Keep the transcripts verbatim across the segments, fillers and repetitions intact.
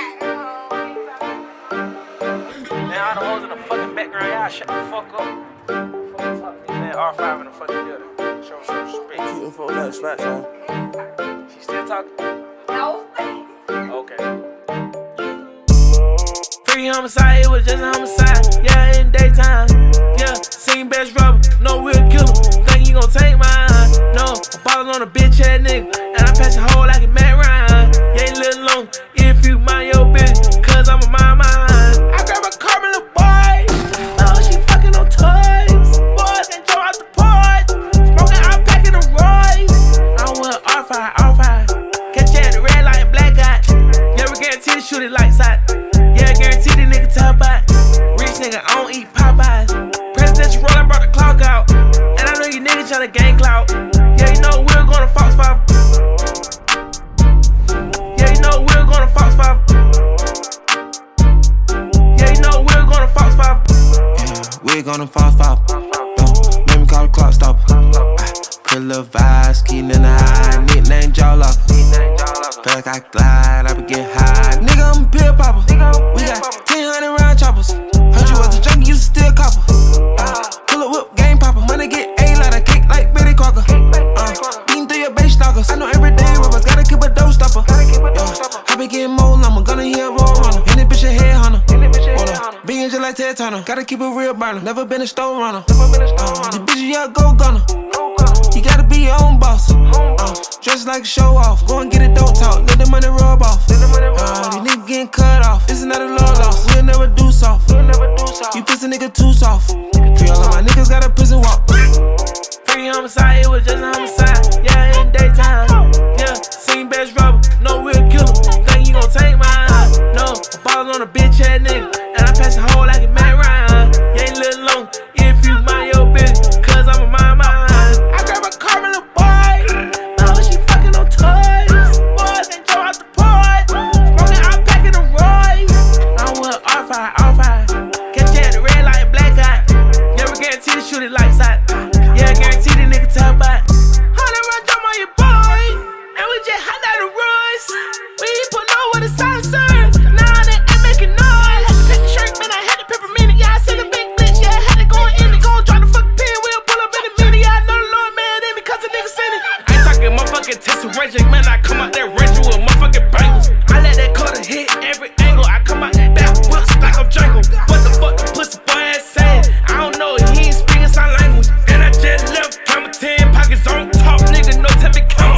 Man, all the hoes in the fucking background, y'all shut the fuck up. Man, R five in the fucking building. Show some respect. Keep them folks out of spots, man. She still talking? No. Okay. Free homicide, it was just a homicide. Yeah, in daytime. Yeah, seen best rubber, no real killer. Think you gon' take mine? No, I'm falling on a bitch ass nigga, and I pass a hole like a Matt Ryan. You ain't little long if you mind your business, cause I'm a mind mine. I grab a car, my little boy. Oh, she fucking on toys. Boys can jump out the porch. Smoking, I'm packing the Royce. I want R five, R five. Catch you at the red light and black guy. Yeah, we guarantee to shoot it lights out. Yeah, I guarantee the nigga top out. Rich nigga, I don't eat Popeyes. Presidential roll, I brought the clock out. And I know you niggas tryna gang clout. Yeah, you know we're gonna Fox five. Yeah, you know we're gonna Fox five. Yeah, you know we're gonna Fox five. Yeah, we're gonna Fox five. Uh, make me call the clock stopper. Uh, put a little vibes, keeping in the eye. Nickname jaw locker. Feel like I glide, I be getting high. Nigga, I'm a pill popper. We got ten hundred round choppers. Heard you was a junkie, you still copper. Uh, pull up whip, game popper. Money get A like a cake like Betty Crocker. Uh, beating through your base stalkers. I know every day rappers gotta keep a dough stopper. Yeah, I be getting more lumber, gonna hear a roll runner. And this bitch a head hunter. Being just like Ted Turner. Gotta keep a real burner. Never been a stone runner. Uh, this bitch, yeah, go gunner. You gotta be your own boss. Uh, dress like a show off. Go and get it, don't talk. Let the money rub off. Uh, these niggas getting cut off. This is not a love loss. We'll never do soft. You pussy nigga too soft. Free all of my niggas got a prison walk. Free homicide, it was just a homicide. Yeah, in daytime. Yeah, seen best rubber, no real killer. Think you gon' take mine? No, I'm falling on a bitch ass nigga, and I pass a hole like a Matt Ryan. You ain't little long if you mind your business, cause I'm a mind mine. I grab a car, my little boy. Oh, she fucking on toys. Boys can jump out the porch. Smoking, I'm packing the Royce. I want R five, R five. Catch you at the red light and black guy. Yeah, we guarantee to shoot it lights out. Yeah, I guarantee the nigga top out. Hundred run jump on your boy, and we just hot out the Royce. We ain't put no with a silencer. Nah, they ain't making noise. Had to take the shirt, man, I had to peppermint it. Yeah, I seen the big bitch, yeah, I had to go in it. Go drop the fucking pin, we'll pull up in a minute. Yeah, I know the Lord, man, in because the nigga sent it. I ain't talking motherfucking tesseration, man, I come out that range with motherfucking bangles. I let that cutter hit every angle. I come out that back whips like I'm Django. What the fuck the pussy boy ass saying? I don't know, he ain't speaking sign language. And I just left, count ten pockets on top, nigga, no tell me count.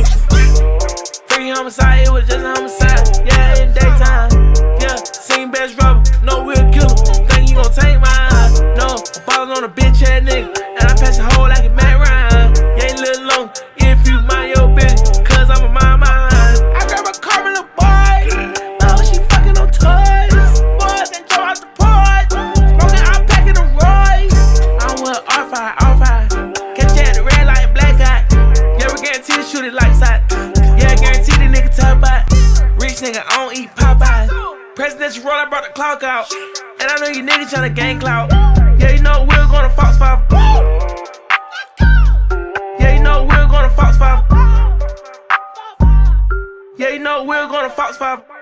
Free homicide, it was just a homicide. Yeah, in daytime. Yeah, seen best rubber, no real killer. Think you gon' take mine? No, I'm falling on a bitch ass nigga, and I pass a hole like a Matt Ryan. You ain't little long if you mind your business, cause I'm a mind mine. I grab a car, my little boy. Oh, she fucking on toys. Boys can jump out the porch. Smoking, I'm packing the Royce. I want R five, R five. Catch you at the red light and black guy. Yeah, we guarantee to shoot it lights out. Yeah, I guarantee the nigga top out. Rich nigga, I don't eat Popeyes. Presidential roll, I brought the clock out. And I know you niggas tryna gang clout. Yeah, you know we're gonna Fox five. Yeah, you know we're gonna Fox five. Yeah, you know we're gonna Fox five.